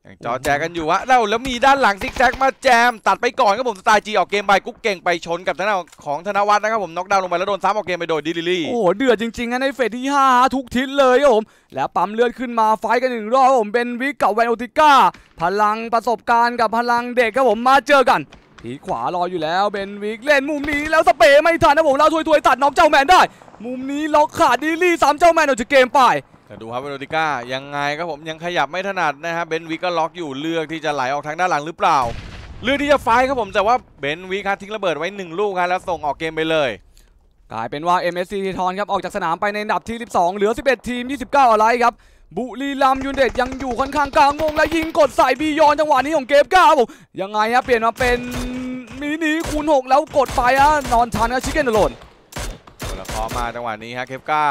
จอแจกันอยู่ฮะแล้วมีด้านหลังซิกแซกมาแจมตัดไปก่อนครับผมสไตล์จีออกเกมไปกุ๊กเก่งไปชนกับทางด้านของธนวัฒน์นะครับผมน็อกดาวน์ลงไปแล้วโดนซ้ำออกเกมไปโดยดิลิลี่
โอ้โหเดือดจริงๆนะในเฟสที่5ทุกทิศเลยครับผมแล้วปั๊มเลือดขึ้นมาไฟกัน1 รอบครับผมเป็นวิกกับแวนโอติก้าพลังประสบการณ์กับพลังเด็กครับผมมาเจอกันทีขวารออยู่แล้วเป็นวิกเล่นมุมนี้แล้วสเปย์ไม่ทันนะผมแล้วถวยตัดน็อกเจ้าแมนได้มุมนี้ล็อกขาดดิลิลี่3เจ้าแมนออกจากเกมไป
แต่ดูครับเวโรติก้ายังไงครับผมยังขยับไม่ถนัดนะฮะเบนวิกก็ล็อกอยู่เลือกที่จะไหลออกทางด้านหลังหรือเปล่าเลือกที่จะไฟครับผมแต่ว่าเบนวิกครับทิ้งระเบิดไว้1 ลูกครับแล้วส่งออกเกมไปเลย
กลายเป็นว่า MSC ทีทอนครับออกจากสนามไปในอันดับที่12เหลือ11ทีม29อะไรครับบุรีรัมย์ยูไนเต็ดยังอยู่ค่อนข้างกลางวงและยิงกดใส่บียอนจังหวะนี้ของเกฟก้าครับผมยังไงฮะเปลี่ยนมาเป็นมินิคูณ6แล้วกดไปฮะนอนชันกับชิคเก้นโลน
แล้วพอมาจังหวะนี้ฮะเกฟก้า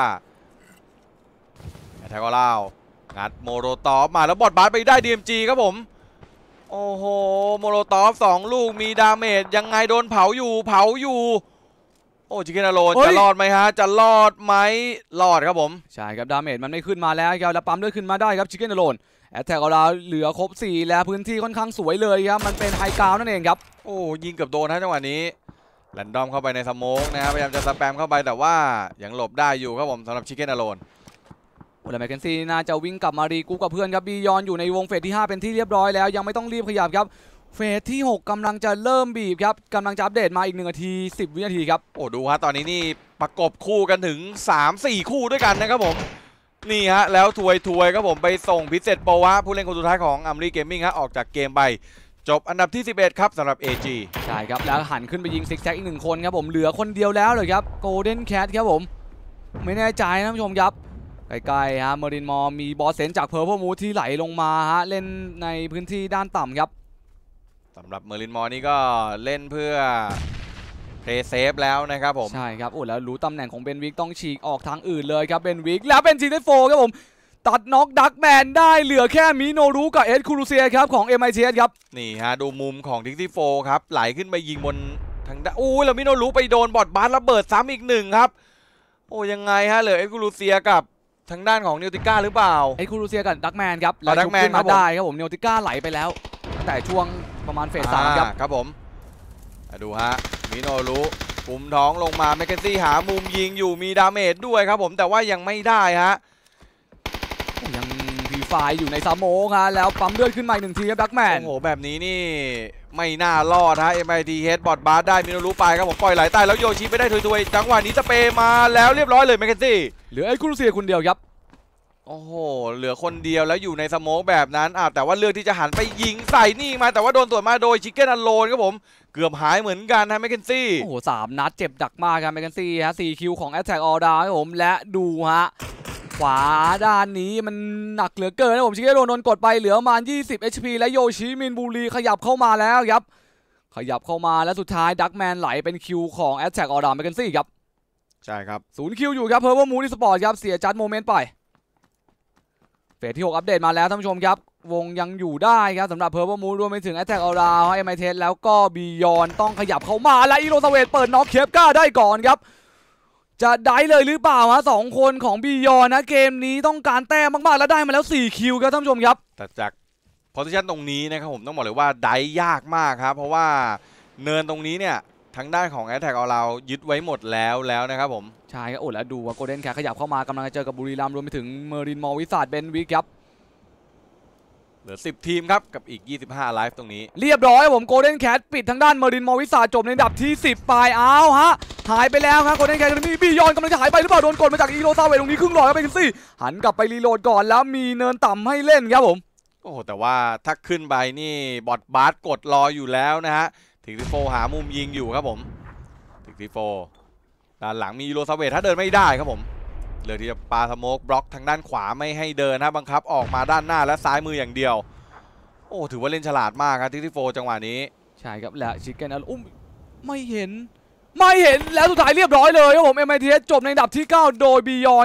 แทกอลาวงัดโมโรตอฟมาแล้วบอดบาสไปได้ DMG ครับผมโอ้โหโมโรตอฟ2 ลูกมีดาเมจยังไงโดนเผาอยู่โอ้ชิคเก้นโลนจะรอดไหมฮะจะรอดไหมรอดครับผม
ใช่ครับดาเมจมันไม่ขึ้นมาแล้วครับแล้วปั๊มเลือดขึ้นมาได้ครับชิคเก้นโลนแอตแทกของเราเหลือครบ4แล้วพื้นที่ค่อนข้างสวยเลยครับมันเป็นไฮกราวนั่นเองครับ
โอ้ยิงเกือบโดนนะจังหวะนี้แรนดอมเข้าไปในสโมกนะครับพยายามจะสแปมเข้าไปแต่ว่ายังหลบได้อยู่ครับผมสำหรับชิคเก้นโลน
แล้วแมคเคนซี่น่าจะวิ่งกลับมารีกูกับเพื่อนครับบียอนอยู่ในวงเฟสที่5เป็นที่เรียบร้อยแล้วยังไม่ต้องรีบขยับครับเฟสที่6กำลังจะเริ่มบีบครับกำลังจะอัปเดตมาอีก1 นาที 10 วินาทีครับ
โอ้ดูฮะตอนนี้นี่ประกบคู่กันถึง 3-4 คู่ด้วยกันนะครับผมนี่ฮะแล้วถวยครับผมไปส่งพิเศษโปวะผู้เล่นคนสุดท้ายของอัมรีเกมมิ่งฮะออกจากเกมไปจบอันดับที่11ครับสำหรับ AG
ใช่ครับแล้วหันขึ้นไปยิงซิกแซกอีก1 คนครับผมเหลือคนเดียวแล้วเลยครับโกลเด้นแคทครับผมไม่แน่ใจนะผู้ชมครับใกล้ๆฮะเมอรินมอมีบอสเซนจากเพอร์เพลมูที่ไหลลงมาฮะเล่นในพื้นที่ด้านต่ำครับ
สำหรับเมอรินมอนี่ก็เล่นเพื่อเพลย์เซฟแล้วนะครับผม
ใช่ครับโอ้แล้วรู้ตำแหน่งของเบนวิกต้องฉีกออกทางอื่นเลยครับเบนวิกแล้วเป็นGT4ครับผมตัดน็อกดักแมนได้เหลือแค่มิโนรุกับเอ็ดคูรูเซียครับของ MITS ครับ
นี่ฮะดูมุมของGT4ครับไหลขึ้นไปยิงบนทางด้านอู้แล้วมิโนรุไปโดนบอดบาสระเบิดซ้ำอีก1ครับโอ้ยังไงฮะเหลือเอ็ดคูรูเซียกับทางด้านของเนลติก้าหรือเปล่า
ไอ้คูรูเซียกับดักแมนครับแล้วชุบขึ้นมาได้ครับผมเนลติก้าไหลไปแล้วแต่ช่วงประมาณเฟส 3ครับ
ผมดูฮะมิโนรุกุมท้องลงมาแมคเคนซี่หามุมยิงอยู่มีดาเมจด้วยครับผมแต่ว่ายังไม่ได้ฮะ
ยังพีไฟอยู่ในซาโมครับแล้วปั๊มเลือดขึ้นมาอีก1 ทีครับดักแมน
โอ้โหแบบนี้นี่ไม่น่ารอดฮะ MITS บอดบาสได้มิโนรุไปครับผมปล่อยไหลใต้แล้วโยชิไปได้ถวยจังหวะนี้สเปย์มาแล้วเรียบร้อยเลยแมคเคนซี่
เหลือไอ้คูรูเซียคนเดียวครับ
โอ้โหเหลือคนเดียวแล้วอยู่ในสโมกแบบนั้นแต่ว่าเลือกที่จะหันไปยิงใส่นี่มาแต่ว่าโดนตรวจมาโดยชิคเก้นอโลนครับผมเกือบหายเหมือนกันนะแมคเคนซี่
โอ้โห3 นัดเจ็บดักมากครับแมคเคนซี่ฮะ4 คิวของ Attack All Down ครับผมและดูฮะขวาด้านนี้มันหนักเหลือเกินนะผมชิคเก้นอโลนโดนกดไปเหลือประมาณ20 HP และโยชิมินบุรีขยับเข้ามาแล้วครับขยับเข้ามาและสุดท้ายดักแมนไหลเป็นคิวของ Attack All Down แมคเคนซี่ครับ
ใช่ครับ
0 คิวอยู่ครับเพอร์เวอร์มูนสปอร์ตครับเสียจัดโมเมนต์ไปเฟสที่6อัปเดตมาแล้วท่านผู้ชมครับวงยังอยู่ได้ครับสำหรับเพอร์เพลมูนรวมไปถึงแอตแทกออราให้ไมเทสแล้วก็บียอนต้องขยับเข้ามาและอีโรสเวตเปิดน็อกเคปก้าได้ก่อนครับจะได้เลยหรือเปล่าฮะ2 คนของบียอนนะเกมนี้ต้องการแต้มมากๆแล้วได้มาแล้ว4 คิวครับท่านผู้ชมครับ
แต่จากโพซิชันตรงนี้นะครับผมต้องบอกเลยว่าได้ยากมากครับเพราะว่าเนินตรงนี้เนี่ยทางด้านของแอตแทกออรายึดไว้หมดแล้วนะครับผม
ใช่ครับโอ้แล้วดูว่าโกลเด้นแคทขยับเข้ามากำลังจะเจอกับบุรีรัมย์รวมไปถึงเมอรินมอวิสาดเบนวิกครับ
เหลือ10 ทีมครับกับอีก25ไลฟ์ตรงนี้
เรียบร้อยผมโกลเด้นแคทปิดทางด้านเมอรินมอวิสาจบในอันดับที่10ไปเอาฮะหายไปแล้วครับโกลเด้นแคทมีบียอนกำลังจะหายไปหรือเปล่าโดนกดมาจากอีโรซาเวตตรงนี้ครึ่งหลอดครับเบนซี่หันกลับไปรีโหลดก่อนแล้วมีเนินต่ำให้เล่นครับผม
โอ้แต่ว่าถ้าขึ้นไปนี่บอดบาสกดรออยู่แล้วนะฮะถึงที่โฟหามุมยิงอยู่ครับผมถึงที่โฟด้านหลังมีอีโรซาเวตถ้าเดินไม่ได้ครับผมเลือกที่จะปาสโมกบล็อกทางด้านขวาไม่ให้เดินนะบังคับออกมาด้านหน้าและซ้ายมืออย่างเดียวโอ้ถือว่าเล่นฉลาดมากครับที่โฟจังหวะนี้
ใช่ครับและชิคเก้นไม่เห็นแล้วสุดท้ายเรียบร้อยเลยครับผม MITS จบในอันดับที่9โดยบียอนครับ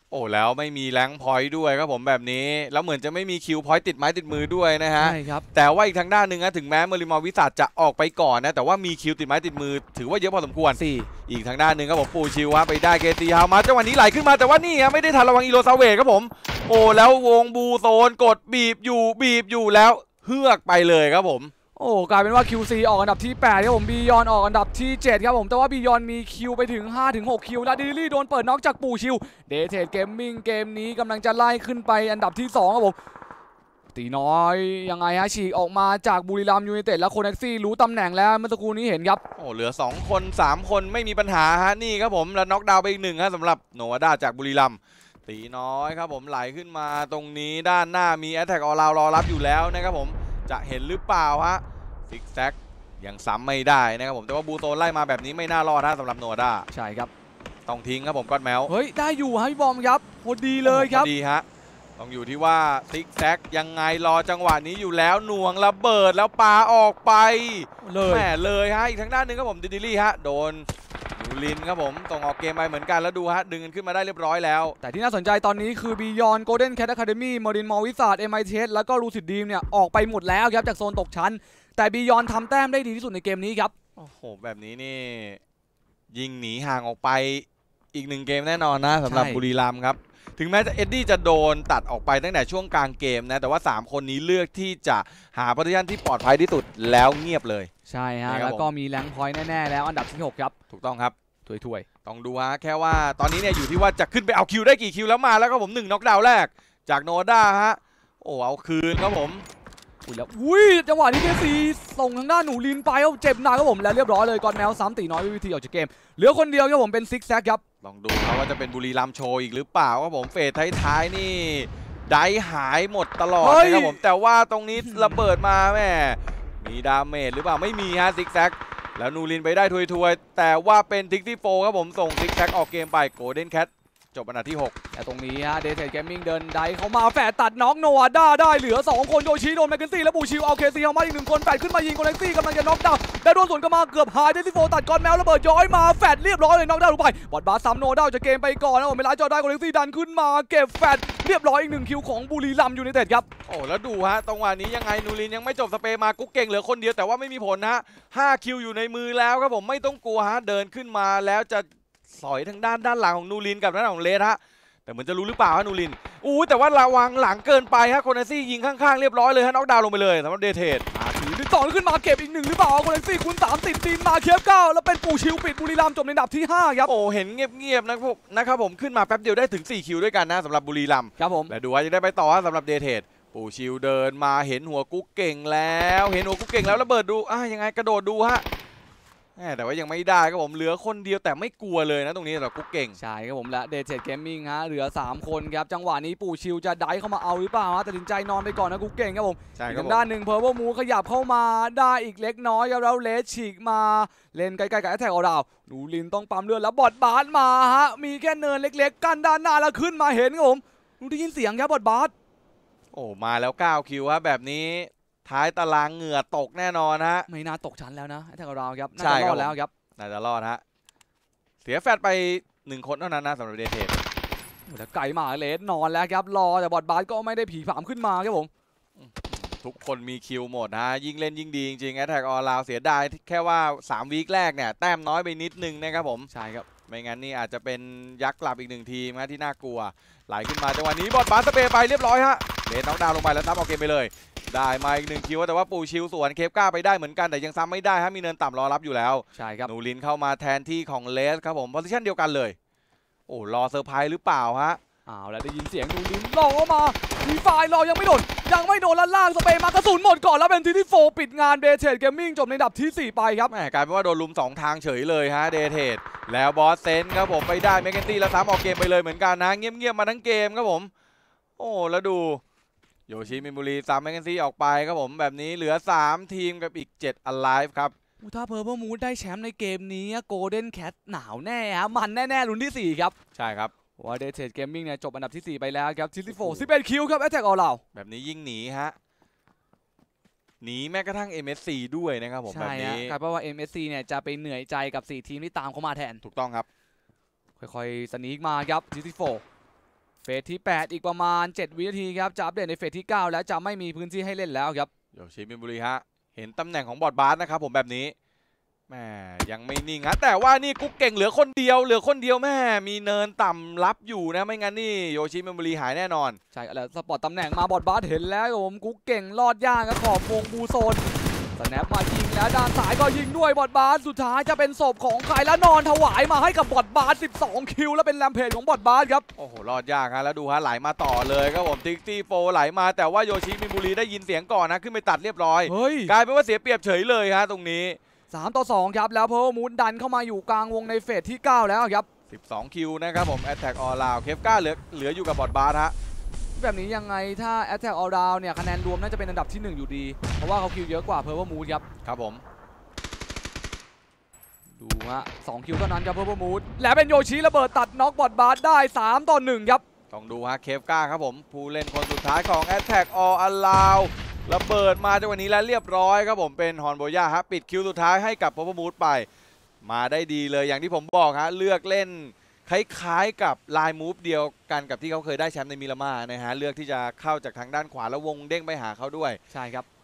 โอ้แล้วไม่มีแรงค์พอยต์ด้วยครับผมแบบนี้แล้วเหมือนจะไม่มีคิวพอยต์ติดไม้ติดมือด้วยนะฮะ
ใช่ครับ
แต่ว่าอีกทางด้านหนึ่งนะถึงแม้เมอริมอลวิสัทจะออกไปก่อนนะแต่ว่ามีคิวติดไม้ติดมือถือว่าเยอะพอสมควรอีกทางด้านหนึ่งครับผมปูชิวฮะไปได้เกตีฮาวมาจังหวะนี้ไหลขึ้นมาแต่ว่านี่ฮะไม่ได้ทันระวังอีโรซาเวทครับผมโอ้แล้ววงบูโซนกดบีบอยู่แล้วเฮือกไปเลยครับผม
โอ้กลายเป็นว่า QC ออกอันดับที่8ครับผมบียอนออกอันดับที่7ครับผมแต่ว่าบียอนมีคิวไปถึง 5-6 คิวและดิลี่โดนเปิดน็อกจากปู่ชิวเดเทดเกมมิ่งเกมนี้กำลังจะไล่ขึ้นไปอันดับที่2ครับผมตีน้อยยังไงฮะฉีกออกมาจากบุรีรัมย์ยูไนเต็ดแล้วโคเน็กซี่รู้ตำแหน่งแล้วเมื่อสักครู่นี้เห็นครับ
โอ้เหลือ2คน3คนไม่มีปัญหาฮะนี่ครับผมแล้วน็อกดาวน์ไปอีก1ฮะสำหรับโนวาด้าจากบุรีรัมย์ตีน้อยครับผมไหลขึ้นมาตรงนี้ด้านหน้ามีแอตแทกออลรอรับอยู่แล้วนะครับผมจะเห็นหรือเปล่าฮะซิกแซกยังซ้ำไม่ได้นะครับผมแต่ว่าบูโซนไล่มาแบบนี้ไม่น่ารอดนะสำหรับโนวาด้า
ใช่ครับ
ต้องทิ้งครับผมก้อนแมว
เฮ้ยได้อยู่ฮะพี่บอมครับพอดีเลยครับ
พอดีฮะต้องอยู่ที่ว่าซิกแซกยังไงรอจังหวะนี้อยู่แล้วหน่วงระเบิดแล้วปาออกไป
เลย
แหมเลยฮะอีกทางด้านหนึ่งครับผมดิลี่ฮะโดนนูลินครับผมส่งออกเกมไปเหมือนกันแล้วดูฮะดึงกันขึ้นมาได้เรียบร้อยแล้ว
แต่ที่น่าสนใจตอนนี้คือบียอนโกลเด้นแคทอะคาเดมี่มอรินมอลวิสาดMITS แล้วก็ลูซิดดีมเนี่ยออกไปหมดแล้วครับจากโซนตกชั้นแต่บียอนทำแต้มได้ดีที่สุดในเกมนี้ครับ
โอ้โหแบบนี้นี่ยิงหนีห่างออกไปอีก1 เกมแน่นอนนะสำหรับบุรีรัมย์ครับถึงแม้เอ็ดดี้จะโดนตัดออกไปตั้งแต่ช่วงกลางเกมนะแต่ว่า3คนนี้เลือกที่จะหาโพซิชั่นที่ปลอดภัยที่สุดแล้วเงียบเลย
ใช่ฮะแล้วก็มีแรงพอยต์แน่ๆแล้วอันดับที่6ครับ
ถูกต้องครับ
ถ้วย
ต้องดูฮะแค่ว่าตอนนี้เนี่ยอยู่ที่ว่าจะขึ้นไปเอาคิวได้กี่คิวแล้วมาแล้วก็ผม1น็อกดาวน์แรกจากโนด้าฮะโอ้เอาคืนครับผม
แล้วจังหวะนี้เคซีส่งทางด้านหนูลินไปเอาเจ็บหนักครับผมแล้วเรียบร้อยเลยก่อนแมวซ้ำตีน้อยวิธีออกจากเกมเหลือคนเดียวครับผมเป็นซิกแซกครับ
ลองดูครับว่าจะเป็นบุรีรัมย์โชว์อีกหรือเปล่าครับผมเฟสท้ายๆนี่ได้หายหมดตลอดนะครับผมแต่ว่าตรงนี้ระเบิดมาแม่มีดาเมจหรือเปล่าไม่มีฮะซิกแซกแล้วนูรินไปได้ทวยๆแต่ว่าเป็นทิกที่โฟครับผมส่งซิกแซกออกเกมไปโกลเด้นแคทจบอันดับที่6
แต่ตรงนี้ฮะเดเทดเกมมิ่งเดินไดเขามาแฝดตัดน็อกโนวาด้าได้เหลือ2คนโยชิโดนแมคเคนซี่และบูชิวเอาเคซีเอามาอีก1คนแฝดขึ้นมายิงโคเน็กซี่กำลังจะน็อกดาวน์แต่โดนสวนกลับมาเกือบหายเดซิโฟตัดก่อนแมวระเบิดย้อยมาแฝดเรียบร้อยเลยน็อกดาวน์ลงไปบอดบาซ้ำโนด้าจะเกมไปก่อนนะผมเวลาจอได้โคเน็กซี่ดันขึ้นมาเก็บแฝดเรียบร้อยอีก1คิวของบุรีรัมย์ยูไนเต็ดครับ
โอ้แล้วดูฮะตรงวันนี้ยังไงนูรินยังไม่จบสเปย์มากุ๊กเก่งเหลือคนเดียวแต่ว่าไม่มีผลนะ5คิวอยู่ในมือแล้วครับผมไม่ต้องกลัวฮะเดินขึ้นมาแล้วจะสอยทางด้านหลังของนูรินกับด้านของเลสฮะแต่เหมือนจะรู้หรือเปล่าฮะนูรินแต่ว่าระวังหลังเกินไปฮะโคเนซี่ยิงข้างๆเรียบร้อยเลยฮะน็อกดาวน์ลงไปเลยสำหรับเดเทด
ถือดึงต่อขึ้นมาเก็บอีก1หรือเปล่าโคเนซี่คูณ3ติดตีนมาเคฟ9แล้วเป็นปูชิวปิดบุรีรัมย์จบในอันดับที่5ครับ
โอ้เห็นเงียบๆนะครับผมขึ้นมาแป๊บเดียวได้ถึง4คิวด้วยกันนะสำหรับบุรีรัมย์
ครับผม
และดูว่าจะได้ไปต่อสำหรับเดเทดปูชิวเดินมาเห็นหัวกุ๊กเก่งแล้วระเบิดดูยังไงกระโดดดูฮะแต่ว่ายังไม่ได้ครับผมเหลือคนเดียวแต่ไม่กลัวเลยนะตรงนี้สำหรับกุ๊กเก่ง
ใช่ครับผมและเดเทดเกมมิ่งฮะเหลือ3คนครับจังหวะนี้ปู่ชิวจะได้เข้ามาเอาหรือเปล่าฮะตัดสินใจนอนไปก่อนนะกุ๊กเก่งครับผม
อีก
ด้านหนึ่งเพอร์เวอร์มูขยับเข้ามาได้อีกเล็กน้อยครับแล้วเลสฉีกมาเล่นใกล้ๆกับแอตแทกออลดาวนูลินต้องปั๊มเลือดแล้วบอดบาสมาฮะมีแค่เนินเล็กๆกันด้านหน้าแล้วขึ้นมาเห็นครับผมได้ยินเสียงครับบอดบาส
มาแล้ว9คิวครับแบบนี้ท้ายตารางเหงื่อตกแน่นอนฮะ
ไม่น่าตกชั้นแล้วนะแอตแทกออลดาวครับน่าจะรอดแล้วครับ
น่าจะรอดฮะเสียแฟดไป1คนเท่านั้นนะสำหรับเดเทด
แต่ไก่หมาเลสนอนแล้วครับรอแต่บอดบาสก็ไม่ได้ผีผามขึ้นมาครับผม
ทุกคนมีคิวหมดนะยิ่งเล่นยิ่งดีจริงๆแอตแทกออลาวเสียดายแค่ว่า3วีคแรกเนี่ยแต้มน้อยไปนิดนึงนะครับผม
ใช่ครับ
ไม่งั้นนี่อาจจะเป็นยักษ์กลับอีก1ทีมนะที่น่ากลัวไหลขึ้นมาจังหวะนี้บอดบาสสเปย์ไปเรียบร้อยฮะเลนน็อกดาวน์ลงไปแล้วซับเอาเกมไปเลยได้มาอีก1คิวแต่ว่าปูชิวสวนเคฟก้าไปได้เหมือนกันแต่ยังซ้ำไม่ได้ฮะมีเนินต่ำรอรับอยู่แล้ว
ใช่ครับ
นูรินเข้ามาแทนที่ของเลสครับผมโพซิชั่นเดียวกันเลยรอเซอร์ไพรส์หรือเปล่าฮะ
แล้วได้ยินเสียงนูรินรอมามีไฟรอยังไม่โดนแล้วล่างสเปย์มากระสุนหมดก่อนแล้วเป็นที่4ปิดงานเดเทดเกมมิ่งจบในอันดับที่4ไปครับ
กลายเป็นว่าโดนลุม2ทางเฉยเลยฮะเดเทดแล้วบอสเซนครับผมไปได้แมคเคนตี้แล้วซ้ำออกเกมไปเลยเหมือนกันนะเงียบๆมาทั้งเกมครับผมแล้วดูโยชิมินบุรีซ้ำแมคเคนซี่ออกไปครับผมแบบนี้เหลือ3ทีมกับอีก7 alive ครับ
ถ้าเพอร์เพอร์มูดได้แชมป์ในเกมนี้โกลเด้นแคทหนาวแน่ฮะมันแน่ๆลุ้นที่4ครับ
ใช่ครับ
ว่าเดเทดเกมมิ่งเนี่ยจบอันดับที่4ไปแล้วครับทิสซี่โฟ11คิวครับแอตแทกออลเรา
แบบนี้ยิ่งหนีฮะหนีแม้กระทั่ง MSC ด้วยนะครับผมแบบนี้
กลายเป็นว่า MSC เนี่ยจะไปเหนื่อยใจกับ4ทีมที่ตามเขามาแทน
ถูกต้องครับ
ค่อยๆสนีกมาครับทิสซี่โฟเฟสที่ 8 อีกประมาณ 7 วินาทีครับจะอัปเดตในเฟสที่ 9 แล้วจะไม่มีพื้นที่ให้เล่นแล้วครับ
โยชิมินบุรีฮะเห็นตำแหน่งของบอร์ดบาสนะครับผมแบบนี้แม่ยังไม่นิ่งฮะแต่ว่านี่กุ๊กเก่งเหลือคนเดียวแม่มีเนินต่ำรับอยู่นะไม่งั้นนี่โยชิมินบุรีหายแน่นอน
ใช่แล้วสปอร์ตตำแหน่งมาบอดบาสเห็นแล้วครับผมกุ๊กเก่งลอดย่างครับขอบวงบูโซนสแนปมายิงแล้วด้านซ้ายก็ยิงด้วยบอดบาสสุดท้ายจะเป็นศพของใครแล้วนอนถวายมาให้กับบอดบาส12 คิวแล้วเป็นแรมเพจของบอดบาสครับ
โอ้โหรอดยากฮะแล้วดูฮะไหลมาต่อเลยครับผมติ๊กตี้โฟไหลมาแต่ว่าโยชิมินบุรีได้ยินเสียงก่อนนะขึ้นไปตัดเรียบร้อยกลายเป็นว่าเสียเปรียบเฉยเลยฮะตรงนี้
3-2ครับแล้วเพอร์มูดดันเข้ามาอยู่กลางวงในเฟสที่ 9 แล้วครับ
12 คิวนะครับผมแอตแทกออลราวเคฟก้าเหลืออยู่กับบอดบาสฮะ
แบบนี้ยังไงถ้า Attack All Round เนี่ยคะแนนรวมน่าจะเป็นอันดับที่ 1 อยู่ดีเพราะว่าเขาคิวเยอะกว่า Purple Mood ครับ
ครับผม
ดูฮะ2 คิวเท่านั้นครับ Purple Mood และเป็นโยชิระเบิดตัดน็อกบอดบาสได้3-1ครับ
ต้องดูฮะเคฟก้าครับผมผู้เล่นคนสุดท้ายของ Attack All Allow ระเบิดมาจังหวะนี้แล้วเรียบร้อยครับผมเป็นฮอนโบย่าฮะปิดคิวสุดท้ายให้กับ Purple Mood ไปมาได้ดีเลยอย่างที่ผมบอกฮะเลือกเล่นคล้ายๆกับลายมูฟเดียวกันกับที่เขาเคยได้แชมป์ในมิรามานะฮะเลือกที่จะเข้าจากทางด้านขวาแล้ววงเด้งไปหาเขาด้วย
ใช่ครับ